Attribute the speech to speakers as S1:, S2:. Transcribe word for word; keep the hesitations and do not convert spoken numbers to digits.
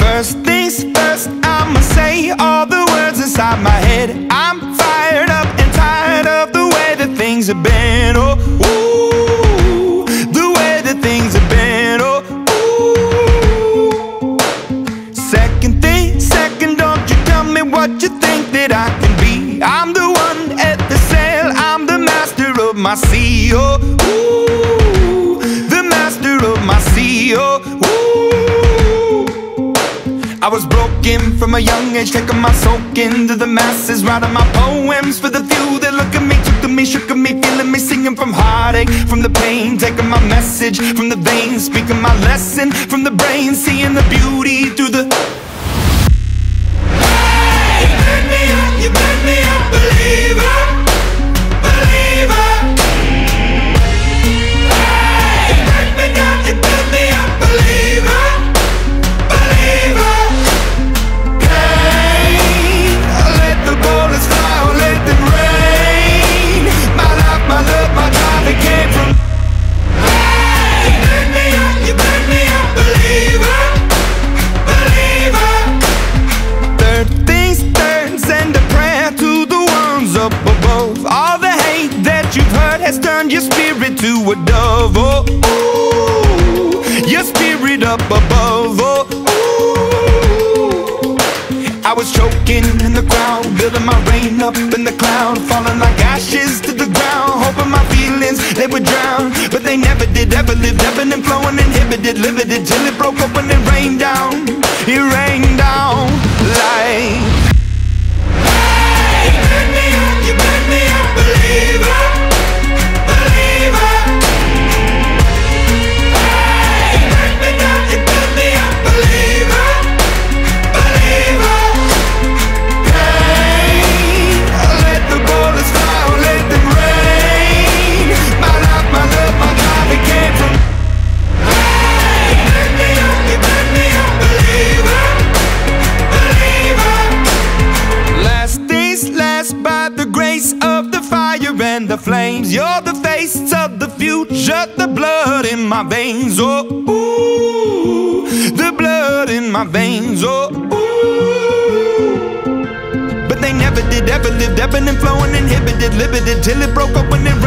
S1: First things first, I'ma say all the words inside my head. I'm fired up and tired of the way that things have been. Oh, ooh, the way that things have been. Oh, ooh. Second thing, second, don't you tell me what you think that I can be. I'm the one at the sail, I'm the master of my sea. Oh, ooh, the master of my sea. Oh, ooh. I was broken from a young age, taking my soak into the masses, writing my poems for the few that look at me, took to me, shook at me, feeling me, singing from heartache, from the pain, taking my message from the veins, speaking my lesson from the brain, seeing the beauty through the... Hey, you burn me up, you burn me up, believer, believer. Hey, you burn me down, you burn me up, believer, believer. My love, my drive, it came from. Hey, you burn me up, you burn me up, believer, believer. Third things third, send a prayer to the ones up above. All the hate that you've heard has turned your spirit to a dove. Oh, ooh, your spirit up above. Oh, ooh. I was choking in the crowd, building my rain up in the cloud, falling like ashes to the ground, hoping my feelings, they would drown. But they never did, ever lived, ebbing and flowing, inhibited, limited, till it broke open and rained down. It rained down like... Hey, you burn me up, you burn me up, believer, believer. Hey, you burn me down, you burn me up, believer, believer. Of the fire and the flames, you're the face of the future, the blood in my veins. Oh, ooh, the blood in my veins. Oh, ooh. But they never did, ever lived, ebbing and flowing, inhibited, limited, till it broke open and